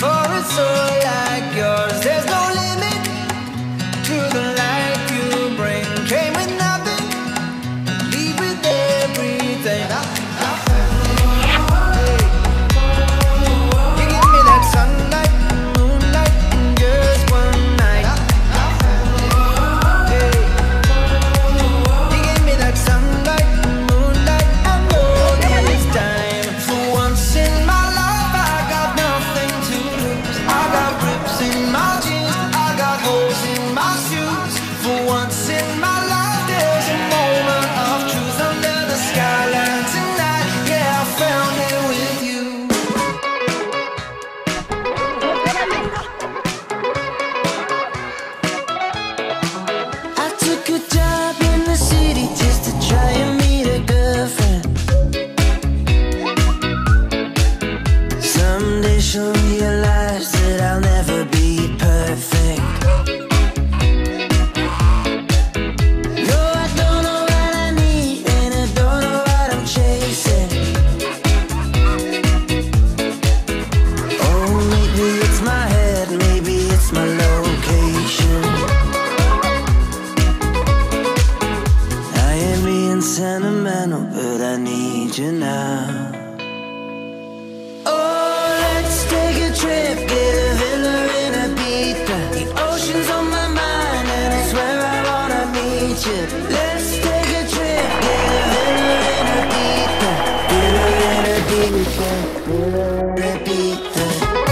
for a soul like yours. There's no limit to the life you bring. Came with nothing, leave with everything. You give me that sunlight, moonlight, in just one night. You give me that sunlight, moonlight, I know this time. For once in my life, I got nothing to lose. I got rips in my jeans, I got holes in my shoes. For once in my life, there's a moment of truth under the skyline tonight. Yeah, I found it with you. I took a job in the city just to try and meet a girlfriend. Someday she'll realize that I'll never be perfect. No, I don't know what I need, and I don't know what I'm chasing. Oh, maybe it's my head, maybe it's my location. I ain't being sentimental, but I need you now. Oh, let's take a trip, get a villa in Ibiza. The ocean's on my mind, and it's where I wanna meet you. Let's take a trip, get a villa in Ibiza. Villa in Ibiza, villa in Ibiza.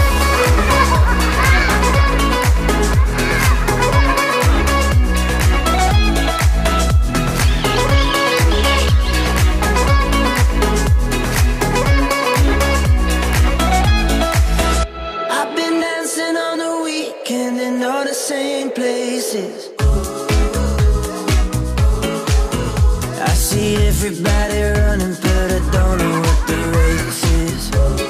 I've been dancing on the weekend in all the same places. I see everybody running, but I don't know what the race is.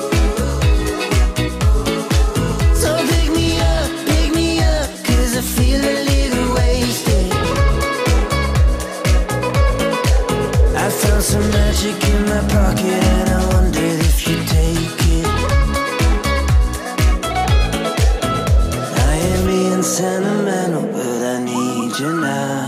So pick me up, 'cause I feel a little wasted. I found some magic in my pocket, and I wondered if you'd take it. I ain't being sentimental, but I need you now.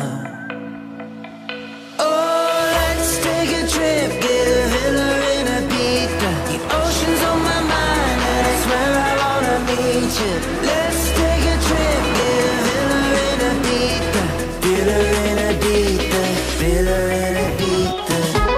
Oh, let's take a trip, get a villa in Ibiza. The ocean's on my mind, and it's where I wanna meet you. Let's take a trip, get a villa in Ibiza. Villa in Ibiza, villa in Ibiza.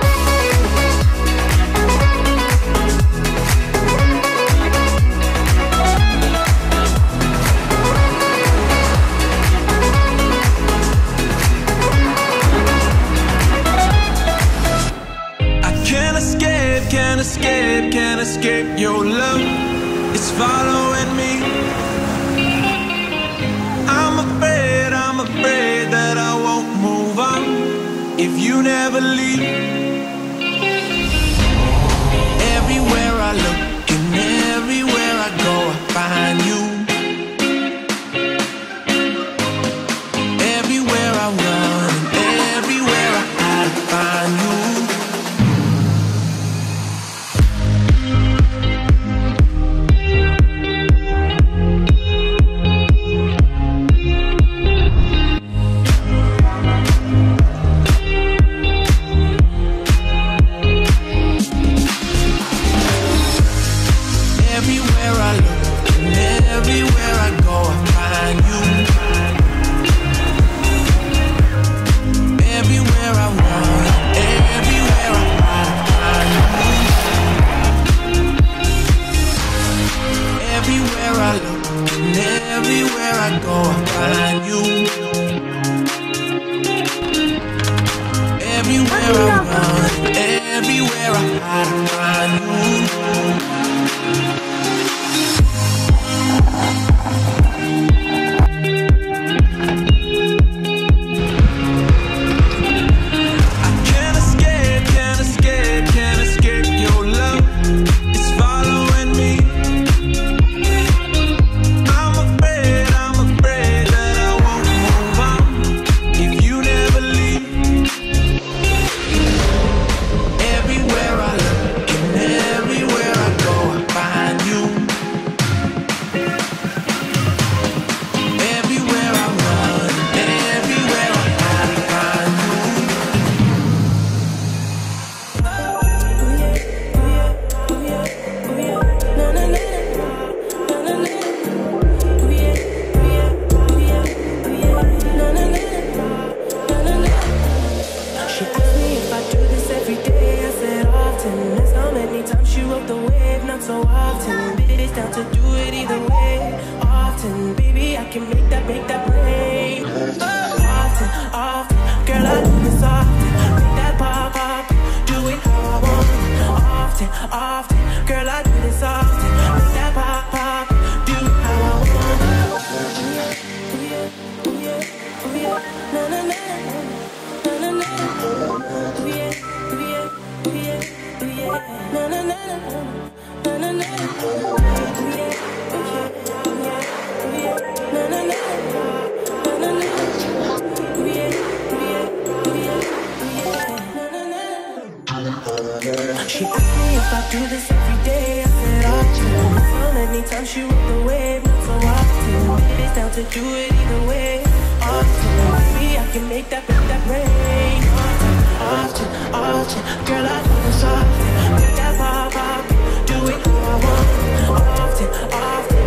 I can't escape your love. It's following me. I'm afraid that I won't move on if you never leave. Everywhere I look and everywhere I go, I find you. Everywhere I run and everywhere I hide, I find you. Everywhere I look and everywhere I go, I find you. Everywhere I run, everywhere I hide, I find you. Everywhere I look and everywhere I go, I find you. Everywhere I run, everywhere I hide, I find you. Can't escape your love. It's following me. I'm afraid that I won't move on if you never leave. Everywhere I look and everywhere I go, She asked me if I do this every day. I said often. That's how many times she rode the wave. Not so often. It's down to do it either way. Often, baby, I can make that rain. Often, often, girl, I do this often. Make that pop, do it how I want. Often, often, girl, I do this often. Make that pop, do it how I want. Ooh yeah, na na na, na na na. Ooh yeah, na na na, na na na. Ooh yeah, na na na, na na na. Ooh yeah, na na na. She asked me if I do this every day. I said often. So many times she rode the wave, not so often. It's down to do it either way. Often, baby, I can make that rain. Often, often, girl, I do this often. Make that pop, do it how I want. Often, often,